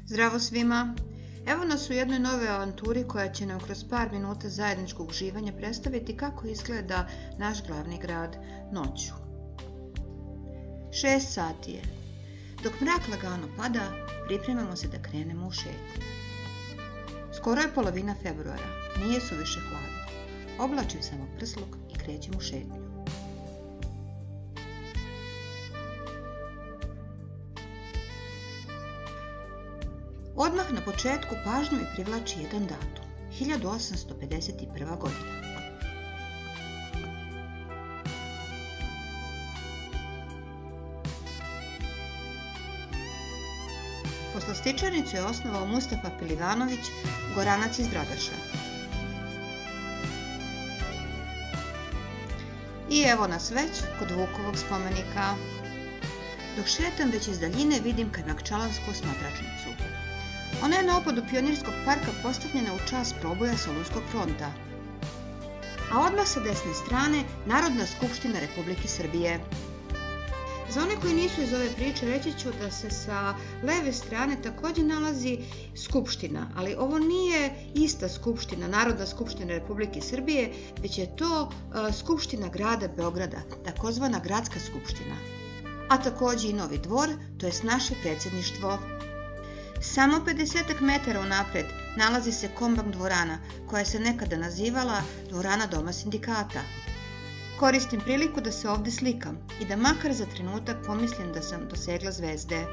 Zdravo svima! Evo nas u jednoj nove avanturi koja će nam kroz par minuta zajedničkog uživanja predstaviti kako izgleda naš glavni grad noću. 6 sati je. Dok mrak lagano pada, pripremamo se da krenemo u šetnju. Skoro je polovina februara, nije suviše hladno. Oblačim samo prsluk i krećem u šetnju. Odmah na početku pažnju mi privlači jedan datum, 1851. godina. Poslastičarnicu je osnovao Mustafa Pilivanović, Goranac iz Dragaša. I evo nas već kod Vukovog spomenika. Dok šetam već iz daljine vidim Kajmakčalansku osmatračnicu. Ona je na opadu Pionirskog parka postavljena u čast proboja Solunskog fronta. A odmah sa desne strane Narodna skupština Republike Srbije. Za one koji nisu iz ove priče reći ću da se sa leve strane također nalazi skupština, ali ovo nije ista skupština, Narodna skupština Republike Srbije, već je to skupština grada Beograda, takozvana gradska skupština. A također i Novi dvor, to jest naše predsjedništvo. Samo 50 metara unapred nalazi se Kombank dvorana, koja se nekada nazivala dvorana Doma sindikata. Koristim priliku da se ovdje slikam i da makar za trenutak pomislim da sam dosegla zvezde.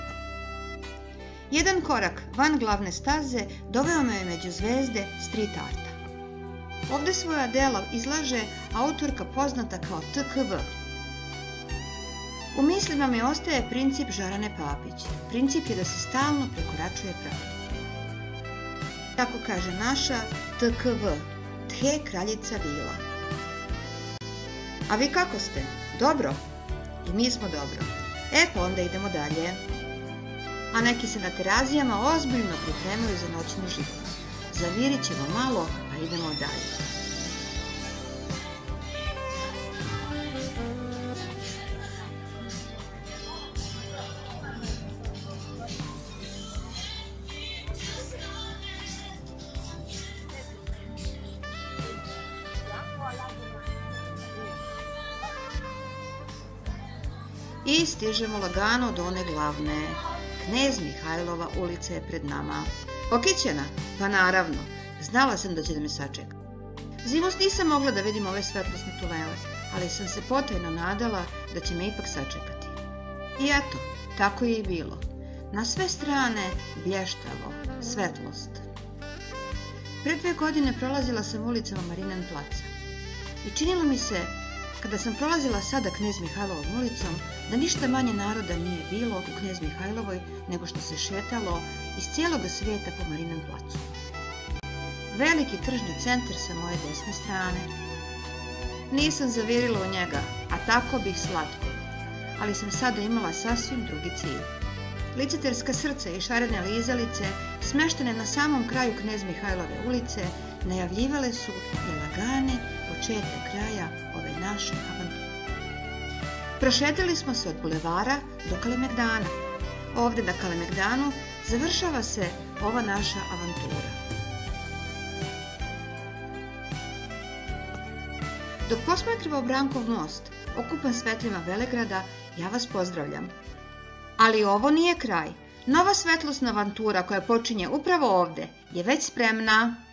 Jedan korak van glavne staze doveo me među zvezde street arta. Ovdje svoja dela izlaže autorka poznata kao TKV. U mislima mi ostaje princip Žarane Papić. Princip je da se stalno prekoračuje pravdu. Tako kaže naša TKV, The kraljica vila. A vi kako ste? Dobro? I mi smo dobro. Pa onda idemo dalje. A neki se na terazijama ozbiljno pripremaju za noćni život. Zavirit ćemo malo, pa idemo dalje. I stižemo lagano do one glavne. Knez Mihajlova ulica je pred nama. Okićena? Pa naravno. Znala sam da će da me sačeka. Zimus nisam mogla da vidim ove svetlosne tunele, ali sam se potajno nadala da će me ipak sačekati. I eto, tako je i bilo. Na sve strane blještavo, svetlost. Pre 2 godine prolazila sam ulicama Marienplaca. I činilo mi se, kada sam prolazila sada Knez Mihajlovom ulicom, da ništa manje naroda nije bilo u Knez Mihajlovoj nego što se šetalo iz cijelog svijeta po Marienplacu. Veliki tržni centar sa moje desne strane. Nisam zavirila u njega, a tako bih slatko, ali sam sada imala sasvim drugi cilj. Liciterska srca i šarene lizalice, smeštene na samom kraju Knez Mihajlove ulice, najavljivale su i lagane početak kraja ove naše avanture. Prošetali smo se od bulevara do Kalemegdana. Ovdje na Kalemegdanu završava se ova naša avantura. Dok posmatramo Brankov most, okupan svetlima Velegrada, ja vas pozdravljam. Ali ovo nije kraj. Nova svetlosna avantura koja počinje upravo ovdje je već spremna.